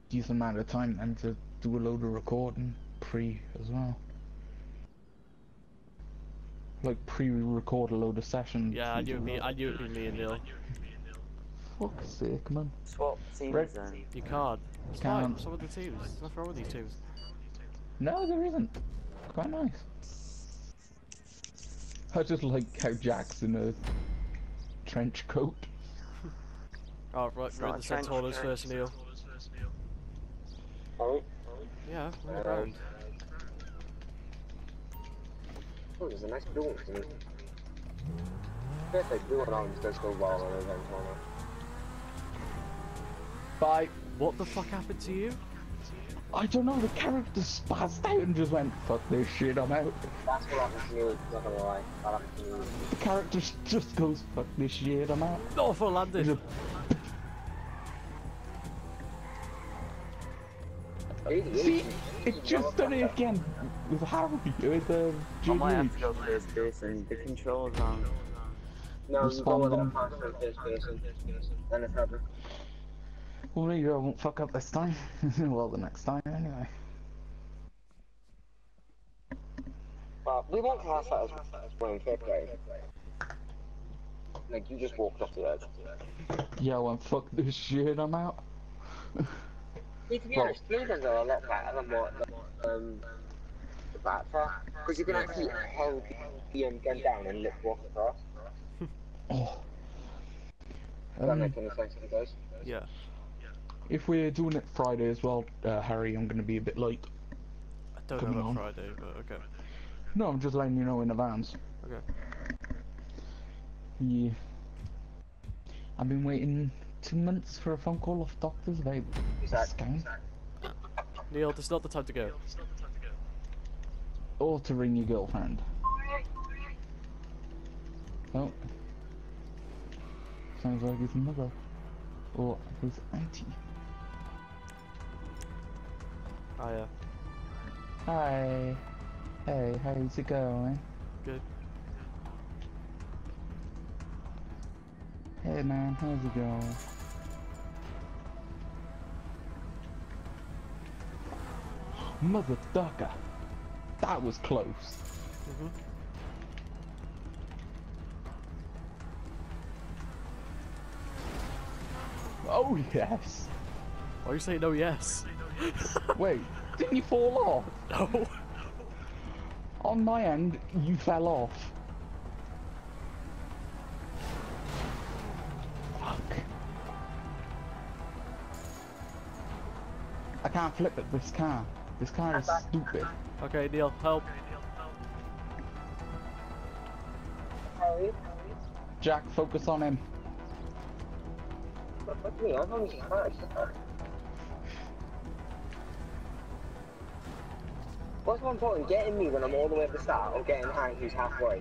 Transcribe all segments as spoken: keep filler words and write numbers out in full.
decent amount of time then to do a load of recording pre as well. Like pre-record a load of sessions. Yeah, I knew it'd be, I knew it'd be me and Neil. Fuck's sake, man. Swap teams Right. then. You can't. It's Can't. fine. What's wrong with the teams? There's nothing wrong with these teams. No, there isn't. It's quite nice. I just like how Jack's in a trench coat. Oh, right, It's we're in not the a trench Centaurus coat. first, Neil. Oh, Yeah, we're on the Uh, ground. oh, there's a nice blue one to me. I guess like blue ones does go well on event corner. Bye. What the fuck happened to you? I don't know, the character spazzed out and just went, fuck this shit, I'm out. That's what happened to me, not gonna lie. That happened to me. The character just goes, fuck this shit, I'm out. No, for landed. He's a- See, it just done it again with Harry, with uh, I might have G to go first person. The controls on. No, you go with Respond. a pass from first person. Then it's happened. Well, maybe I won't fuck up this time. Well, the next time, anyway. But we won't class that as playing fair play. Like, you just walked off the edge. Yeah, I went, fuck this shit, I'm out. See, to be Well- honest, blue guns are a lot better than what um, the bats are. Because you can actually hold the um, gun down and lift walk across. Oh. Does that Um, make any sense to you guys? Yeah. if we're doing it Friday as well, uh, Harry, I'm gonna be a bit late. I don't Come know on. about Friday, but okay. No, I'm just letting you know in advance. Okay. Yeah. I've been waiting two months for a phone call off doctors about Is that- scam. Neil, this is not the time to go. Or to ring your girlfriend. Oh. Sounds like his mother. Or his auntie. Oh yeah. Hi. Hey, how's it going? Good. Hey man, how's it going? Motherfucker! That was close. Mhm. Oh yes! Why are you saying no? Yes. Wait, didn't you fall off? No. On my end, you fell off. Fuck. I can't flip it, this car. This car is stupid. Okay, Neil, help. Harry? Jack, focus on him. Fuck me, I'm only surprised. What's more important, getting me when I'm all the way at the start, or getting Hank who's halfway?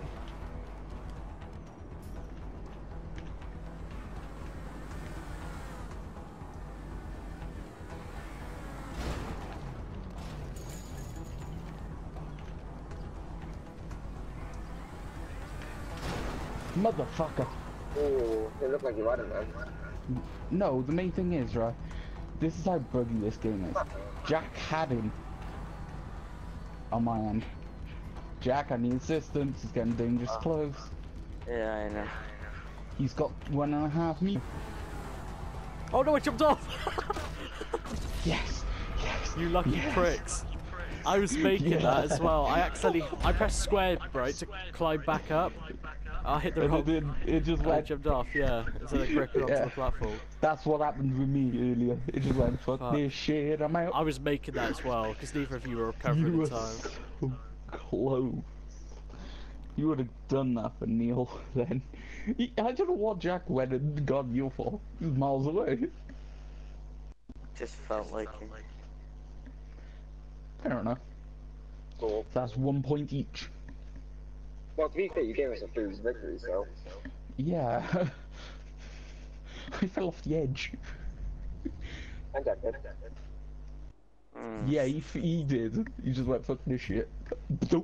Motherfucker. Ooh, it looked like you had him then. No, the main thing is, right, this is how buggy this game is. Jack had him on my end. Jack, I need assistance. He's getting dangerous close. Yeah, I know. He's got one and a half meters. Oh no, I jumped off! Yes, yes. You lucky yes. pricks. I was making Yeah. that as well. I accidentally, I pressed square, right, to climb back up. I hit the And wrong, it, did, it just I went. jumped off, yeah, instead of gripping onto Yeah. the platform. That's what happened with me earlier. It just went, fuck Fuck. this shit, I'm out. I was making that as well, because neither of you were recovering You in were time. so close. You would have done that for Neil then. He, I don't know what Jack went and got you for. He was miles away. Just felt like it. Fair enough. Cool. That's one point each. Well, to be fair, you gave us a boost victory, so. Yeah. I fell off the edge. And Jack did. Mm. Yeah, he, f- he did. He just went, fuck this shit. Doop.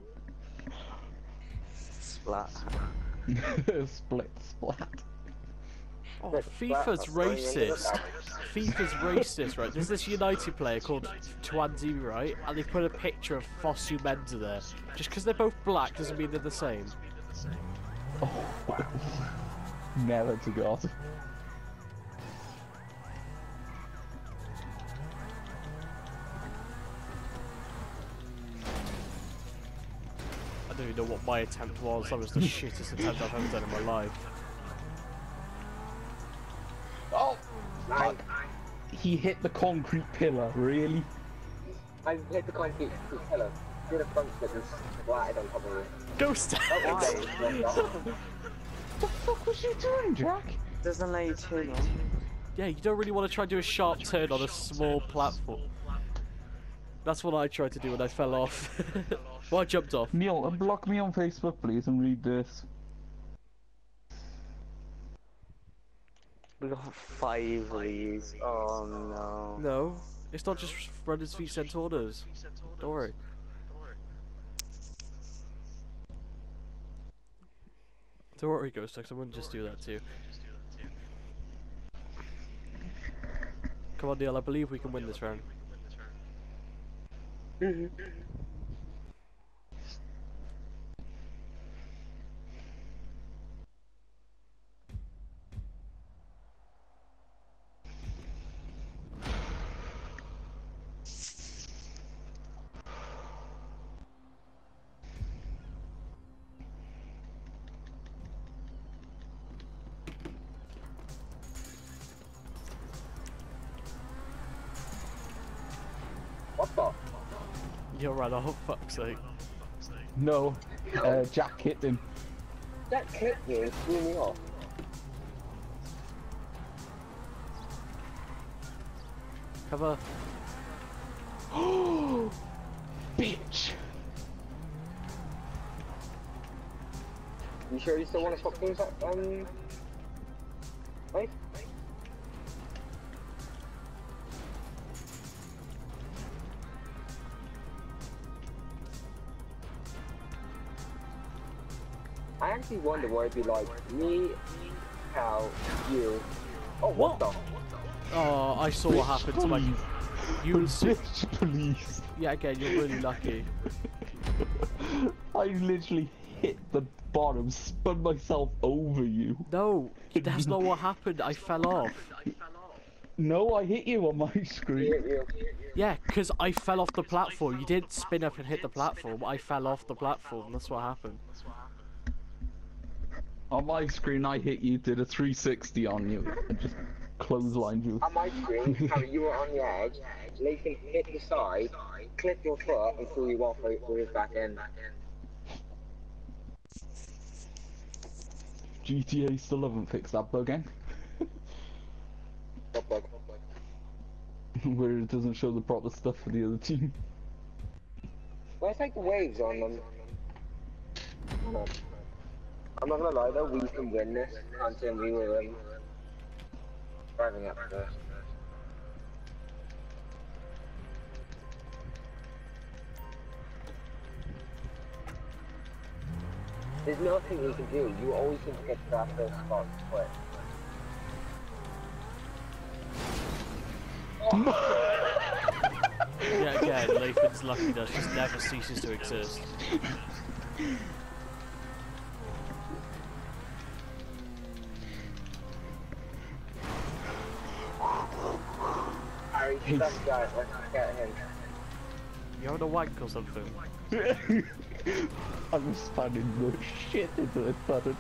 Splat. Split, splat. Oh, Look, FIFA's that's going into the racist. back. FIFA's racist, right? There's this United player called Twanzi, right? And they put a picture of Fosu Mensah there. Just because they're both black doesn't mean they're the same. Oh. Never to God. I don't even know what my attempt was. That was the shittest attempt I've ever done in my life. Oh! Nine. He hit the concrete pillar, really? I hit the concrete pillar. Did a front flip and slide on top of it. Ghost! What the fuck was you doing, Jack? Doesn't let you turn on. Yeah, you don't really want to try and do a sharp turn on a small platform. That's what I tried to do when I fell off. Well, I jumped off. Neil, block me on Facebook, please, and read this. We got five of these. Oh no. No, it's not just Runners v Centaurs. Don't worry. Don't worry, Ghost X, I wouldn't just do that to you. Come on, Neil, I believe we can win this round. Mm-hmm. What the? You're right, oh fuck's sake. No, uh, Jack hit him. That clipped me and threw me off. Cover. Oh, bitch! You sure you still want to swap things up, um... Right? I actually wonder what it'd be like, me, Cal, you... Oh, what, What? the? Oh, I saw what happened to my... You would see... Bitch, please. Yeah, again, you're really lucky. I literally hit the bottom, spun myself over you. No, that's not what happened. I fell off. No, I hit you on my screen. You, you, Yeah, because I fell off the platform. You didn't spin up and hit the platform. I fell off the platform. That's what happened. On my screen, I hit you, did a three sixty on you, and just clotheslined you. on my screen, Harry, you were on the edge, Lathan hit the side, clipped your foot and threw you off with his back end. G T A still haven't fixed that bug, eh? What bug? Where it doesn't show the proper stuff for the other team. Where's like the waves on them? No. I'm not gonna lie though, we can win this until we were um, driving up first. There's nothing we can do, you always seem to get to that first spot quick. Yeah, again, Lathan's luckiness just never ceases to exist. Harry, that guy, let's get him. You having a wank or something? I'm spamming the shit into this button.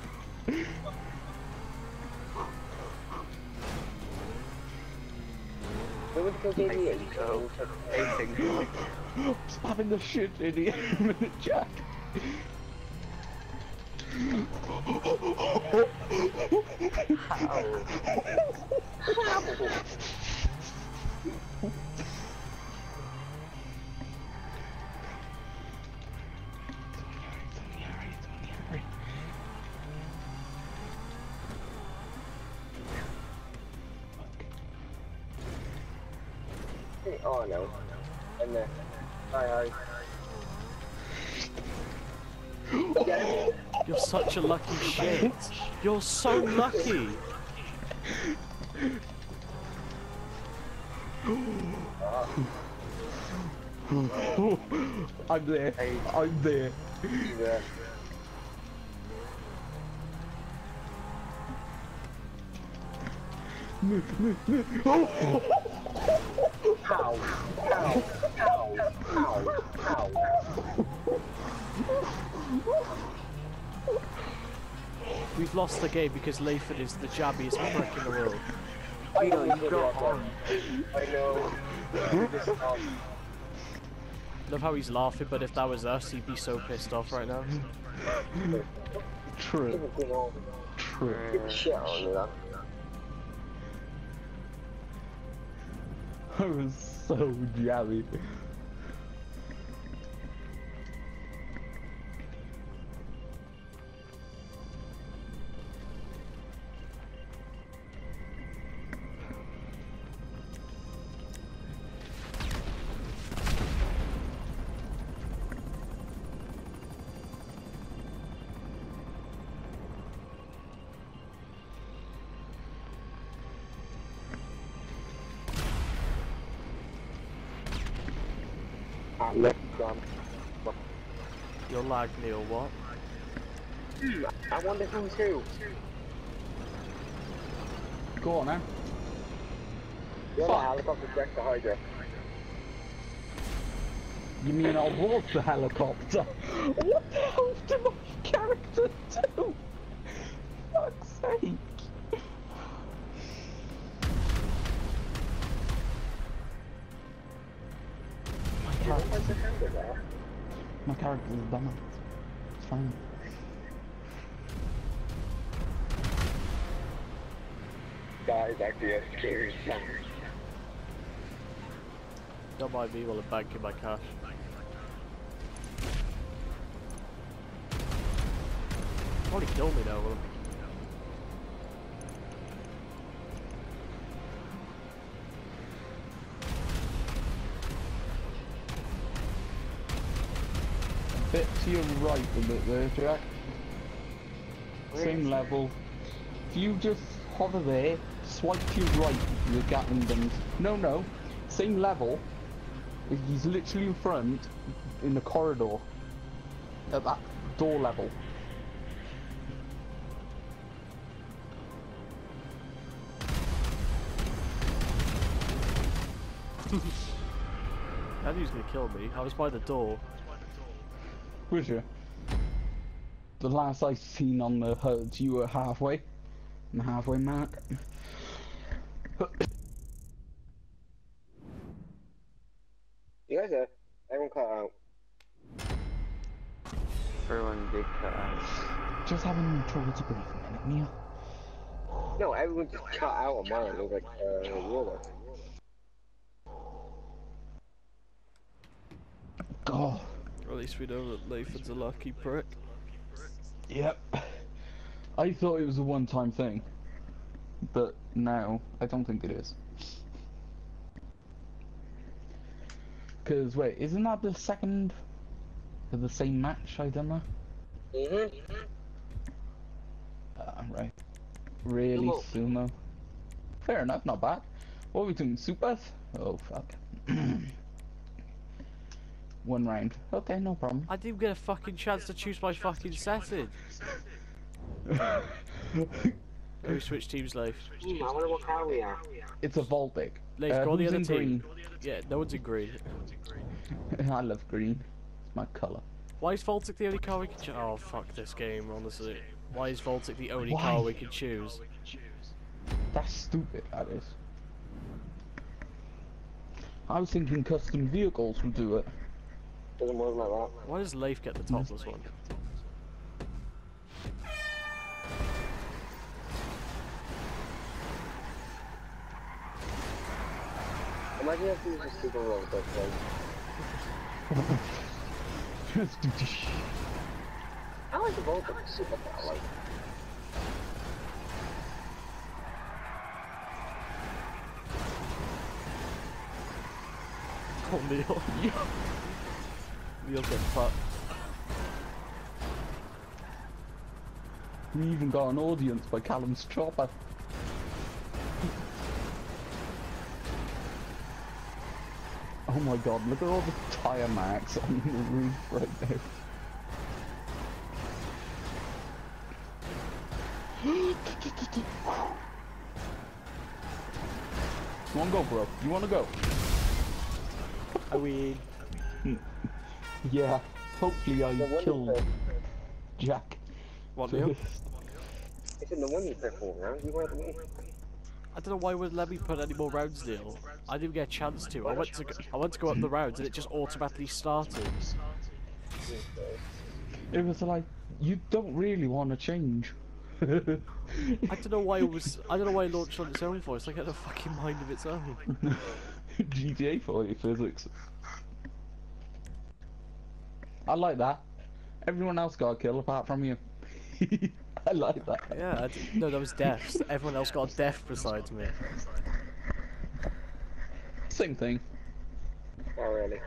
Where would the kill be? Go. Spamming the shit in the minute, Jack. Oh no. And then, hi hi. You're such a lucky shit. You're so lucky. I'm there. I'm there. Yeah. Oh! Ow! Ow! Ow! Ow! Ow! We've lost the game because Layford is the jabbiest prick in the world. I know, you got on. I know. Love how he's laughing, but if that was us, he'd be so pissed off right now. True. True. Get the shit on you, that. I was so jabby. Left gun. You'll lag me or what? I want this one too. Go on, then. You're Fuck. the helicopter wrecked the Hydra. You mean I was the helicopter? What the hell did my character do? Fuck's sake. My character's My character's a dumbass. It's fine. That is actually a scary sound. Don't mind me while I'm banking my cash. Probably kill me now, will he? Bit to your right a bit there, Jack. Same level. If you just hover there, swipe to your right with the Gatling guns. No, no. Same level. He's literally in front, in the corridor. At that door level. I knew he was gonna kill me. I was by the door. Was you? The last I seen on the H U D, you were halfway. In the halfway mark. You guys are. Everyone cut out. Everyone did cut out. Just having trouble to breathe a minute, Neil. No, everyone just cut out on mine. It was like, uh, water. God. Or at least we know that Lathan's a lucky prick. Yep. I thought it was a one-time thing. But now, I don't think it is. Because, wait, isn't that the second of the same match I done that? Mm-hmm. Ah, right. Really, Sumo. Sumo? Fair enough, not bad. What are we doing, supers? Oh, fuck. One round. Okay, no problem. I didn't get a fucking chance to choose my fucking setting. Who switch teams, Leif? Mm, I wonder what car we are. It's a Voltic. Leif, Uh, go on the who's other in team. green? Yeah, no one's in green. I love green. It's my colour. Why is Voltic the only car we can choose? Oh, fuck this game, honestly. Why is Voltic the only Why? car we can choose? That's stupid, that is. I was thinking custom vehicles would do it. Doesn't work like that. Why does Leif get the topless one? Imagine if we just super roll that like. Just do this shit. I like the Vulcan super car, like. Oh, Neil. Neil get fucked. We even got an audience by Callum's chopper. Oh my god, look at all the tire marks on the roof right now. You wanna go, bro? You wanna go? I mean, Yeah, hopefully I The one kill you Jack what, Neil? first. It's in the one you put four rounds. You wanted me. I don't know why it wouldn't let me put any more rounds, Neil. I didn't even get a chance to. I went to go, I went to go up the rounds and it just automatically started. It was like, you don't really want to change. I don't know why it was. I don't know why it launched on its own voice. Like it had a fucking mind of its own. G T A for you, physics. I like that. Everyone else got a kill apart from you. I like that. Yeah. I d no, that was death. Everyone else got a death besides me. Same thing. Oh really?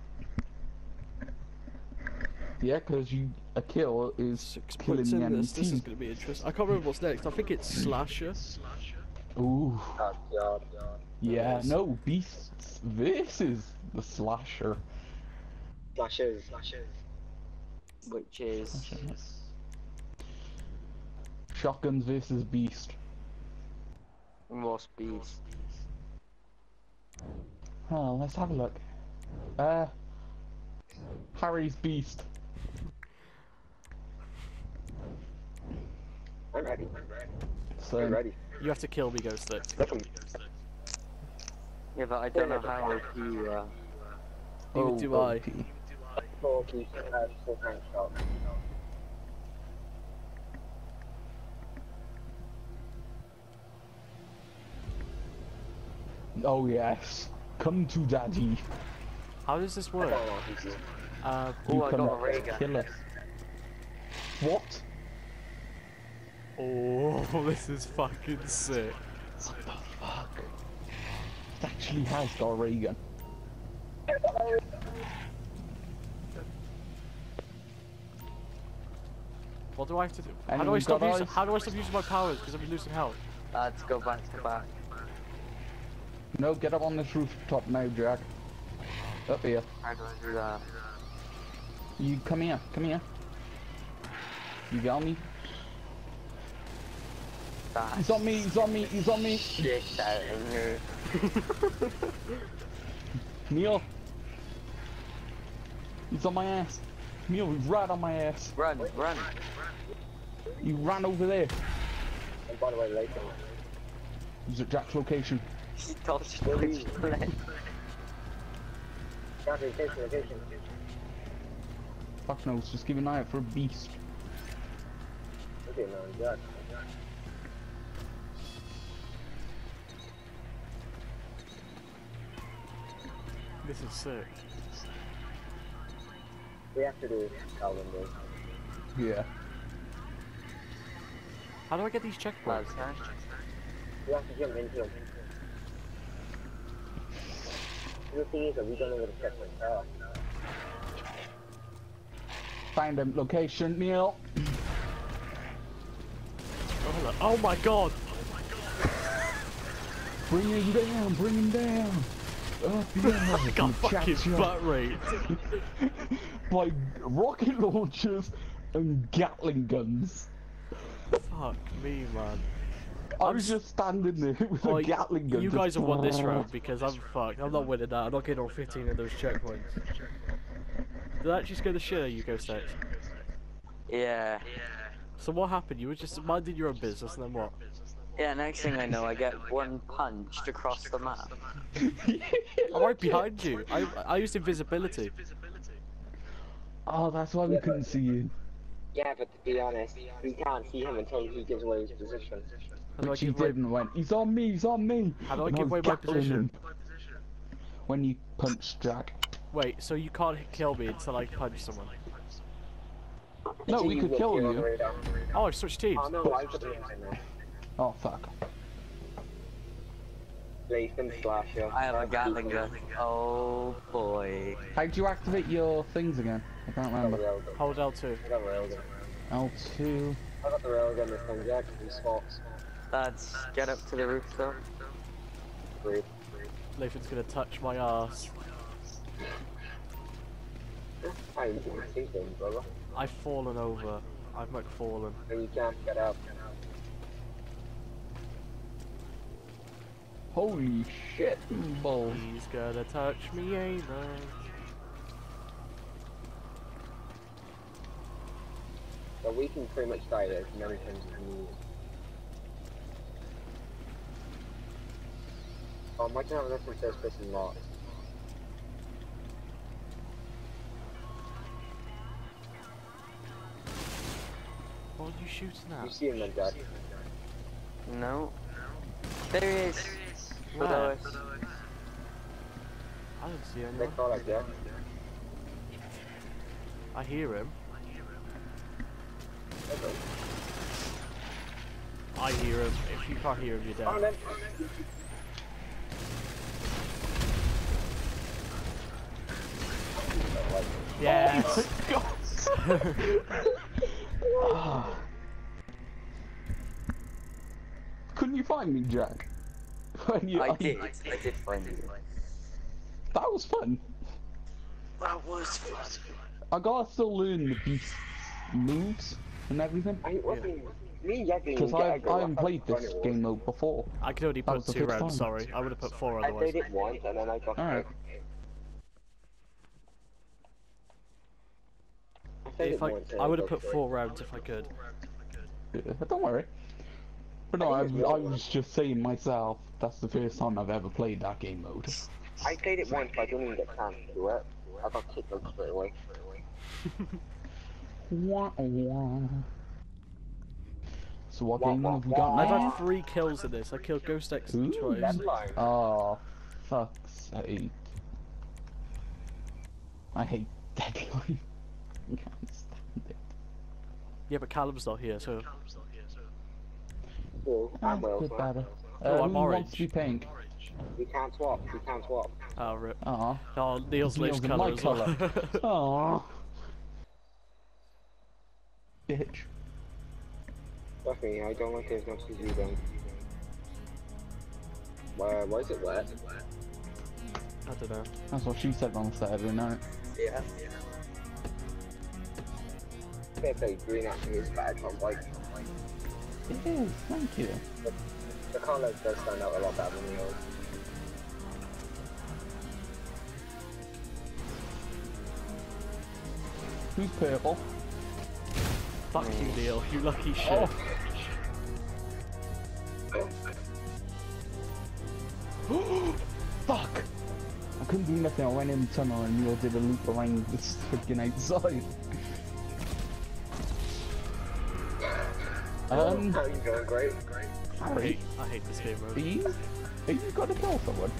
Yeah, because you a kill is Six killing points the in enemy this. This is team. going to be interesting. I can't remember what's next. I think it's Slasher. Ooh. Oh god. Yeah, no, Beasts. This is the slasher. Flashes. Flashes. Which is Shotguns versus Beast. Ross Beast. Oh, let's have a look. Uh, Harry's Beast. I'm ready. I'm ready. So, I'm ready. You have to kill me, Ghost Stick. Look 'em. Yeah, but I don't know how to. Uh... Neither oh, do O I. P. Four keys, uh, full tank shot. Oh yes, come to daddy. How does this I work? don't know if he's- Uh, Oh, You I come got a ray gun. kill us. What? oh, this is fucking sick. What the fuck? It actually has got a ray gun. What do I have to do? How do I Anyone stop got using? eyes? How do I stop using my powers? Because I'm losing health. Let's go back to back. No, get up on this rooftop now, Jack. Up here. How do I do that? You come here, come here. You got me? That's He's on me, he's on me, he's on me. shit out of here. Neil. He's on my ass. Neil, he's right on my ass. Run, run. He ran over there. And by the way, later. He's at Jack's location. Stop switch play. Got location, location. Fuck knows, just keep an eye out for a beast. Okay, man, Jack. This is sick. We have to do Calvin, dude. Yeah. How do I get these checkpoints? Lads, huh? We have to jump into him. The thing is that we don't know where the checkpoints are. Find him, location, Neil. Oh, hello. Oh my god! Bring him down, bring him down. Up here. I got fucking Cha-cha. butt raped. By rocket launchers and Gatling guns. Fuck me, man. I I'm was s- just standing there with Oh, a Gatling gun. you just- guys have won this round because I'm fucked. I'm not winning that. I'm not getting all fifteen of those checkpoints. Did that actually scare the shit out of you, Ghost X? Yeah. So what happened? You were just minding your own business and then what? Yeah, next thing I know, I get one punched across the map. I'm right behind you. I I used invisibility. Oh, that's why we couldn't see you. Yeah, but to be honest, we can't see him until he gives away his position. How do I Which he give away? did and went, he's on me, he's on me. How do I And give was away my Gatling position? him. When you punch Jack. Wait, so you can't hit- kill me until I punch someone? No, Until we could will kill appear on you. the radar. Oh, I switched teams. Oh no, I got the inside now. Oh, fuck. Lathan Slasher. I have a Gatling gun. Oh boy. How'd you activate your things again? I can't I got the remember. railgun. Hold L two. I got the railgun. L two. I got the railgun this time, Jack. He's small. Lads, get up to the roof though. Great. Lathan's gonna touch my ass. I ain't doing anything, brother. I've fallen over. I've McFallen. And you can't get up. Holy shit, balls. He's gonna touch me anal. So we can pretty much die there as many times as we need. Oh, imagine having this from first person lost. What are you shooting You at? see him then, Dad. No. There he is. Where? Below us. I don't see They anyone. call like that. I hear him. I hear him. If you can't hear him, you're Oh, dead. then. Yes! Ah. Couldn't you find me, Jack? When you, I did. I did find you. That was fun. That was fun. I gotta still learn the beast moves and everything. I wasn't. Me and Jack didn't Because even get I, a go. I haven't played this Funny game mode before. I could only That put was the two first rounds, time. sorry. I would have put four I otherwise. played it once and then I got Alright. kicked. I played If it I, once and I would have got put kicked. four rounds if I could. Yeah, don't worry. But no, I I, think it's I wrong. was just saying myself, that's the first time I've ever played that game mode. I played it once, but I didn't even get a chance to do it. I got kicked out straight away. Wah, wah. So what Wah, game wah, have we got wah. I've now? had three kills in this. I killed Ghost X Ooh. twice. Deadline. Oh, fuck's sake. I hate Deadline. I can't stand it. Yeah, but Callum's not here, so Cool. I'm Ah, well. bit so better. Oh, Uh, I'm who orange. wants to be pink? We can't swap. We can't swap. oh rip. Aw. Oh, Neil's Neil's lips in colour my as well. Aw. Bitch. Trust me, I don't like it as much as you don't. Why, why is it wet? I don't know. That's what she said on Saturday night. Yeah. Fair play, green actually is bad on bike. It is, thank you. The colour does stand out a lot better than yours. Who's purple? Fuck you, Neil. You lucky shit. Oh. Fuck! I couldn't do nothing, I went in the tunnel and Neil did a loop around this freaking outside. Um, How you going? Great. I Harry, hate, I hate this game are mode. you, are you gonna kill someone?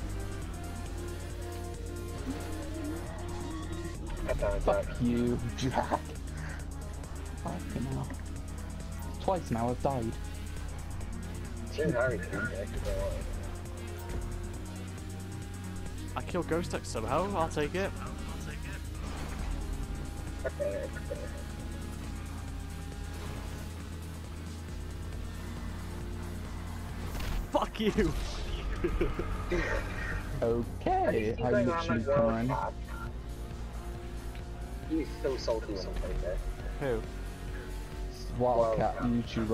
That sounds Fuck bad. you, Jack. Fucking hell. Twice now I've died. Shouldn't Harry do that, I killed Ghost X somehow. I'll take it. okay, okay. Fuck you. Okay, I literally can. He's so salty when I play there. Who? Wildcat YouTuber.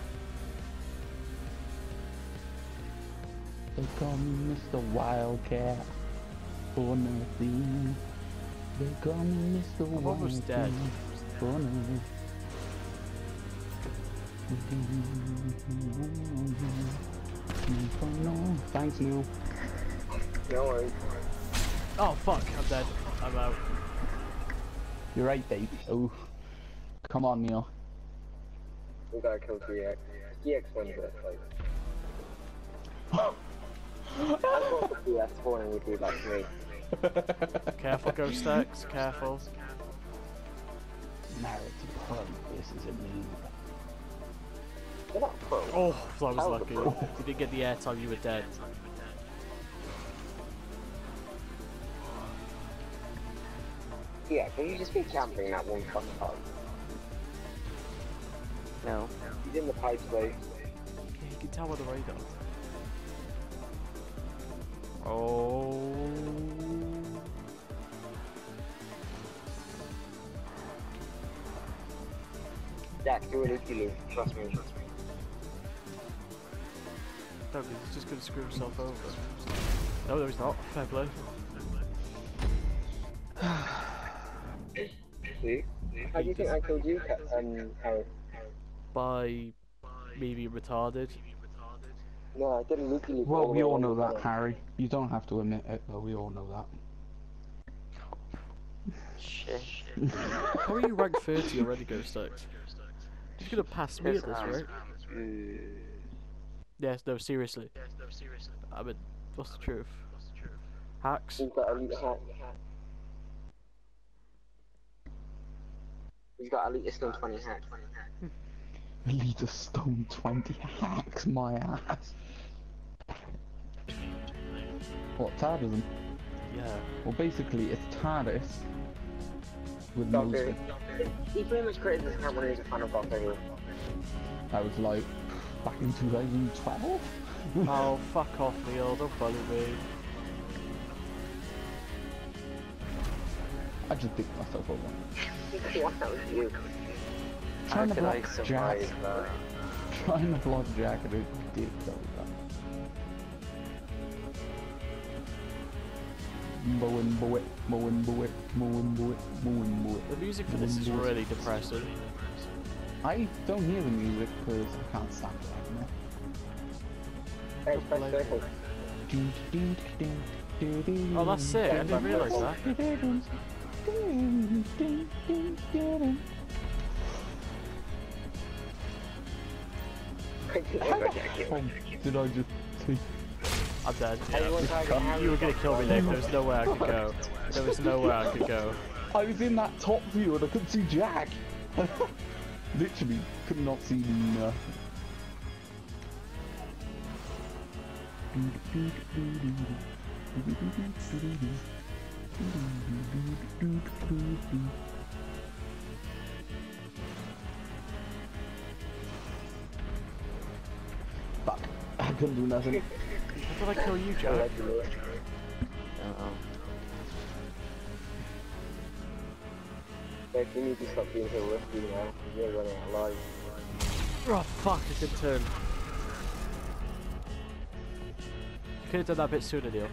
They call me Mister Wildcat for nothing. They call me Mister I'm almost dead. Wildcat for nothing. For no- Thanks, Neil. No worries. Oh fuck! I'm dead. I'm out. You're right, Dave. Oh, come on, Neil. We gotta kill G X. G X wins this, like. I thought the P S four would do that to me. Careful, Ghost X. Careful. Married to Pro, this is a move. You're not pro. Oh, I was How's lucky. the pro? You didn't get the airtime. You were dead. Yeah, can you just be camping that one fucking time? No. He's in the pipes, though. Yeah, you can tell by the radar. Oh. Jack, do a loopy loop. Trust me. No, because he's just going to screw himself over. No, no, he's not. Fair play. See? How do you think I killed you, Ca- um, Harry? By me being retarded. No, I did a loopy loop. Well, we all know that, Harry. You don't have to admit it, but we all know that. Shit. How are you ranked thirty already, Ghost X? You're going to pass me at this, right? Yes, no, seriously. I mean, what's the truth? Hacks? He's got elite hack. He's got elite stone twenty hack. Elite of Stone twenty hacks my ass. What, Tardism? Yeah. Well, basically, it's TARDIS with no Doctor. spin. He pretty much created this account when he was a fan of Doctor Who. That was like back in two thousand twelve. Oh, fuck off, Neil. Don't bully me. I just picked myself over. What that was you? How Trying to could I block Jack. survive that? Trying to block Jack and it did go that. Mowing boy, mowing boy, mowing boy, mowing boy. The music for this is really depressing. I don't hear the music because I can't stand it anymore. Hey, press circle. Oh, that's sick. I didn't realise that. How the hell did I just see? I'm dead. Everyone tried to have You were it. gonna kill me, Nick. There was nowhere I could go. There was nowhere I could go. I was in that top view and I couldn't see Jack. Literally could not see nothing. Fuck, I couldn't do nothing. How did I kill you, Jack? Uh-oh. Like, you need to stop being so risky now. You're running out of lives. Oh, fuck. I did turn. You could have done that a bit sooner, Neil.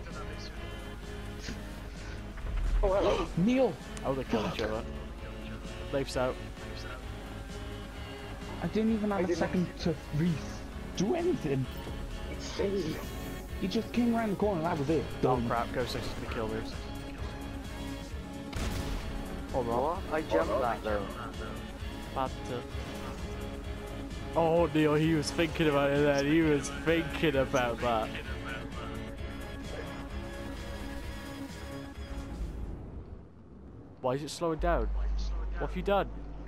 Oh, hello. Neil, I would have killed each other. Life's out. I didn't even I have a didn't- second to re do anything. Jeez. He just came around the corner and that was it. Oh Done. crap, Ghost X is gonna kill me. Or not. What? I jumped that though. Bad to... Oh, Neil, he was thinking about it then. He was thinking about that. Why is it slowing down? What have you done?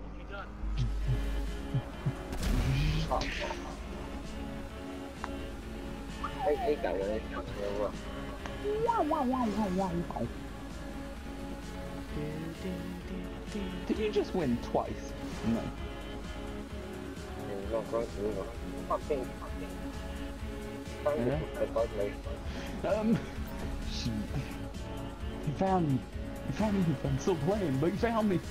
I hate that when it comes to a rough. Did you just win twice? No. He's not going to either. Fucking. Fucking. Yeah. Fucking. Um, shoot. He found me. He found me. I'm still playing, but he found me.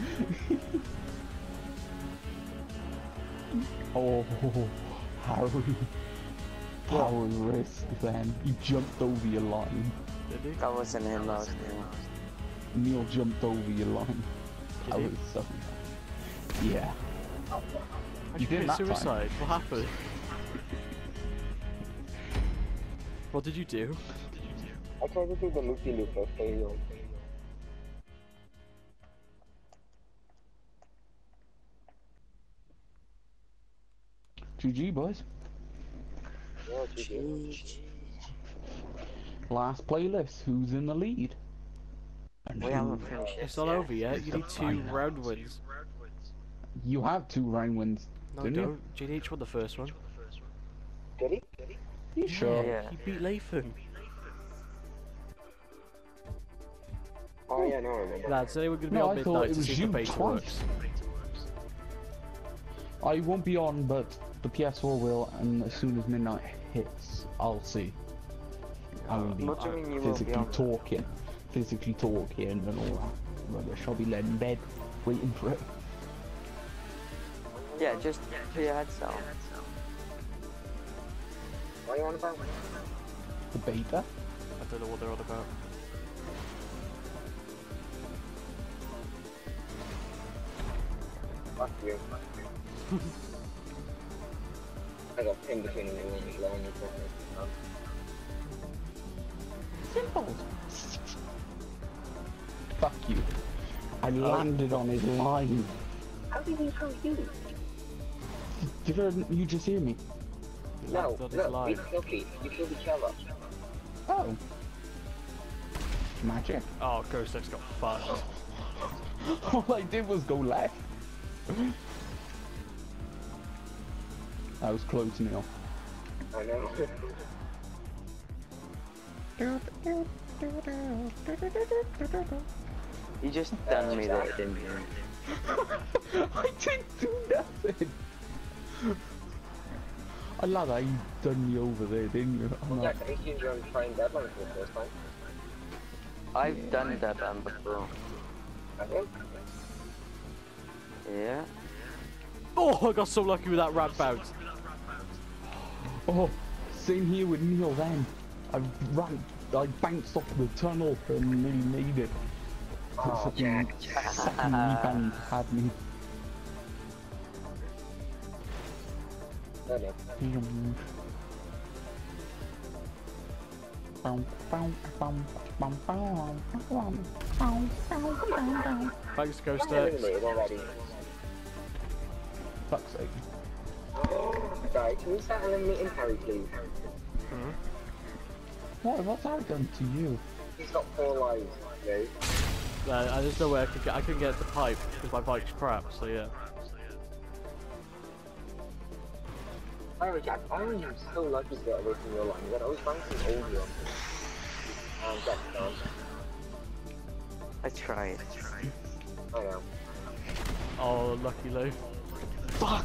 Oh, Harry. Power risk, then. You jumped over your line. Did he? That wasn't him, that was me. Neil jumped over your line. Did I he? was so. Yeah. How'd You you did commit that time. suicide? What happened? What did you do? I tried to do the loopy loop, I failed. G G, boys. Yeah, G G. Last playlist. Who's in the lead? And We who- haven't finished it. It's not over yet. You need two round wins. You have two round wins, No, didn't you? don't. G D H won the first one. Did he? You sure? Yeah. He beat Lathan. Oh yeah, no, I remember. Lads, today we're going to be No, on I thought midnight it to was see if you the beta twice. works. I won't be on, but the P S four will, and as soon as midnight hits, I'll see. I will be What do you mean you won't be physically on? talking, physically talking and all that rubbish. I'll be laying in bed, waiting for it. Yeah, just put your heads down. What are you on about? The beta? I don't know what they're on about. Fuck you. I got pinned between the room as long as I Simple. Fuck you. I landed on his line. How did he throw you? Did you, you just hear me? No, Landed on his look, line. we killed you. You killed each other. Oh. Magic. Oh, Ghost X got fucked. All I did was go left. That was close, Neil. I know. You just done me there, didn't you? I didn't do nothing. I love how you done me over there, didn't you? I'm Yeah, like, I think you're going to try and deadline for the first time. I've Yeah. done that um, before. Have you? Yeah. Oh, I got so lucky with that rat bounce. oh, same here with Neil then. I ran, I bounced off the tunnel and nearly made it. Oh, Fucking second rebound had me. No, no. Um, bum, bum, bum, bum, bum, bum, bum, bum, bum, bum. Thanks, Ghost I'm X. eliminated already. Fuck's sake. Right, can you start eliminating Harry, please? What, what's that done to you? He's got four lives, okay? Uh, there's no way I could get. I couldn't get the pipe because my bike's crap. So yeah. Harry, Jack, I am so lucky to get away from your line. I was bouncing over you. Um, Jack, down. I tried. I know. Oh, lucky Lou. Fuck!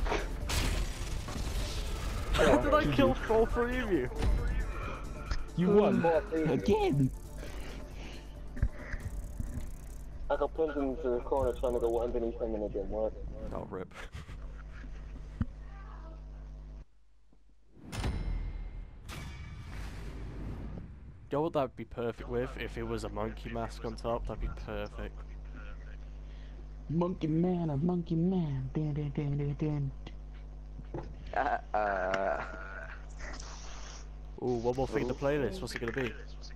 How did I kill all three of you? You won Four, three. again! I got pinned into the corner trying to go underneath him and it didn't work. Oh, rip. You know what that'd be perfect with? If it was a monkey mask on top, that'd be perfect. Monkey man, a monkey man. Dun, dun, dun, dun, dun. Uh, uh, Ooh, one more thing in the playlist. What's it gonna be?